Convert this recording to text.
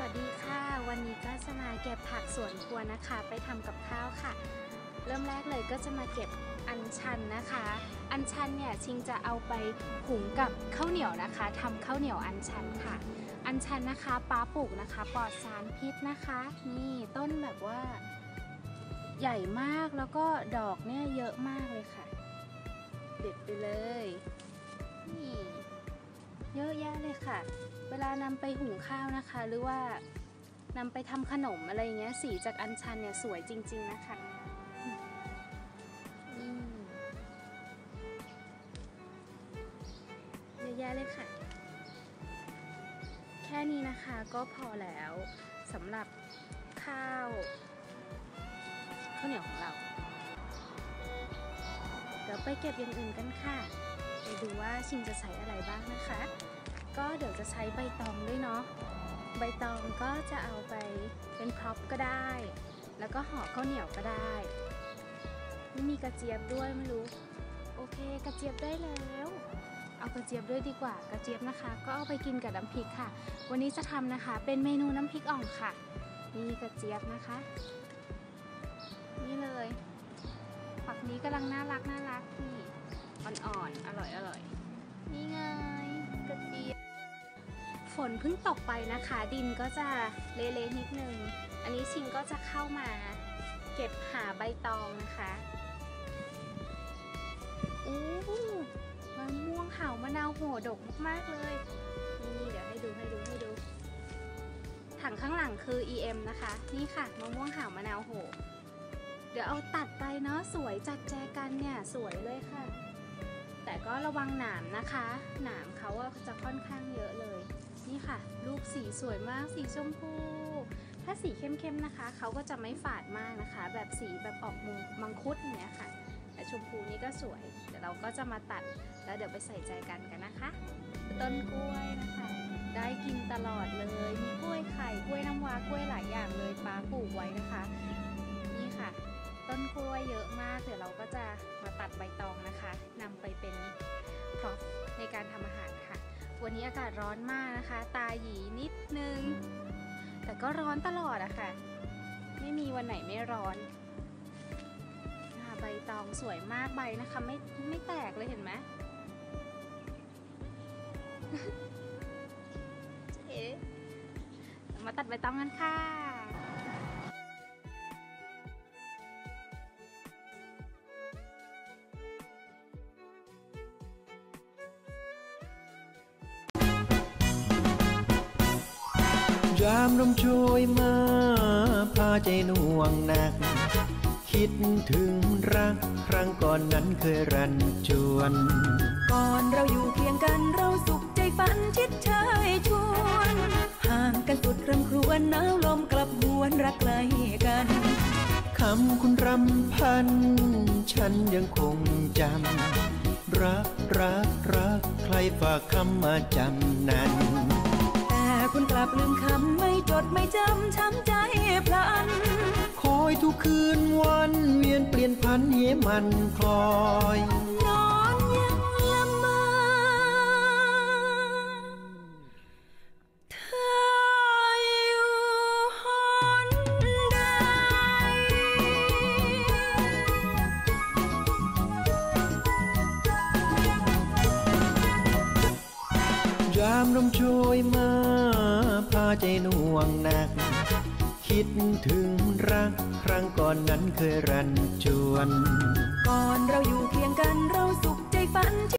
วัสดีค่ะวันนี้ก็จะมาเก็บผักสวนครัวนะคะไปทำกับข้าวค่ะเริ่มแรกเลยก็จะมาเก็บอัญชันนะคะอัญชันเนี่ยชิงจะเอาไปหุงกับข้าวเหนียวนะคะทำข้าวเหนียวอัญชันค่ะอัญชันนะคะป้าปลูกนะคะปลอดสารพิษนะคะนี่ต้นแบบว่าใหญ่มากแล้วก็ดอกเนี่ยเยอะมากเลยค่ะเด็ดไปเลยนี่เยอะแยะเลยค่ะเวลานำไปหุงข้าวนะคะหรือว่านำไปทำขนมอะไรเงี้ยสีจากอัญชันเนี่ยสวยจริงๆนะคะเยอะแยะเลยค่ะแค่นี้นะคะก็พอแล้วสำหรับข้าวเหนียวของเราเดี๋ยวไปเก็บอย่างอื่นกันค่ะไปดูว่าชิงจะใช้อะไรบ้างนะคะก็เดี๋ยวจะใช้ใบตองด้วยเนาะใบตองก็จะเอาไปเป็นพร็อพก็ได้แล้วก็ห่อข้าวเหนียวก็ได้ไม่มีกระเจี๊ยบด้วยไม่รู้โอเคกระเจี๊ยบได้แล้วเอากระเจี๊ยบด้วยดีกว่ากระเจี๊ยบนะคะก็เอาไปกินกับน้ำพริกค่ะวันนี้จะทำนะคะเป็นเมนูน้ำพริกอ่องค่ะนี่กระเจี๊ยบนะคะนี่เลยผักนี้กำลังน่ารักนี่อ่อนๆอร่อยนี่ไงกระเจี๊ยบฝนเพิ่งตกไปนะคะดินก็จะเละๆนิดนึงอันนี้ชิงก็จะเข้ามาเก็บหาใบตองนะคะมะม่วงห่าวมะนาวโหดกมากๆเลยนี่เดี๋ยวให้ดูถังข้างหลังคือ EM นะคะนี่ค่ะมะม่วงห่าวมะนาวโหเดี๋ยวเอาตัดไปเนาะสวยจัดแจกันเนี่ยสวยเลยค่ะแต่ก็ระวังหนามนะคะหนามเขาจะค่อนข้างเยอะเลยนี่ค่ะลูกสีสวยมากสีชมพูถ้าสีเข้มๆนะคะเขาก็จะไม่ฝาดมากนะคะแบบสีแบบออกมังคุดอย่างเงี้ยค่ะแต่ชมพูนี่ก็สวยเดี๋ยวเราก็จะมาตัดแล้วเดี๋ยวไปใส่ใจกันนะคะต้นกล้วยนะคะได้กินตลอดเลยมีกล้วยไข่กล้วยน้ำว้ากล้วยหลายอย่างเลยป้าปลูกไว้นะคะนี่ค่ะต้นกล้วยเยอะมากเดี๋ยวเราก็จะมาตัดใบตองนะคะนำไปเป็นพร็อพในการทำอาหารค่ะวันนี้อากาศร้อนมากนะคะตาหยีนิดนึงแต่ก็ร้อนตลอดอะค่ะไม่มีวันไหนไม่ร้อนใบตองสวยมากใบนะคะไม่แตกเลยเห็นไหมเอ๊ะมาตัดใบตองกันค่ะยามลมโชยมาพาใจหน่วงหนักคิดถึงรักครั้งก่อนนั้นเคยรันจวนก่อนเราอยู่เคียงกันเราสุขใจฝันชิดเชยชวนห่างกันสุดรำครวญหนาวลมกลับหวนรักไกลกันคำคุณรำพันฉันยังคงจำรักใครฝากคำมาจำนั้นแต่คุณกลับลืมคำไม่จดไม่จำช้ำใจพลันคอยทุกคืนวันเวียนเปลี่ยนพันเหมันคลอยนอนยังละเมอเธออยู่หนใดยามลมโชยมาพาใจหน่วงหนักคิดถึงรักครั้งก่อนนั้นเคยรันจวนก่อนเราอยู่เคียงกันเราสุขใจฝัน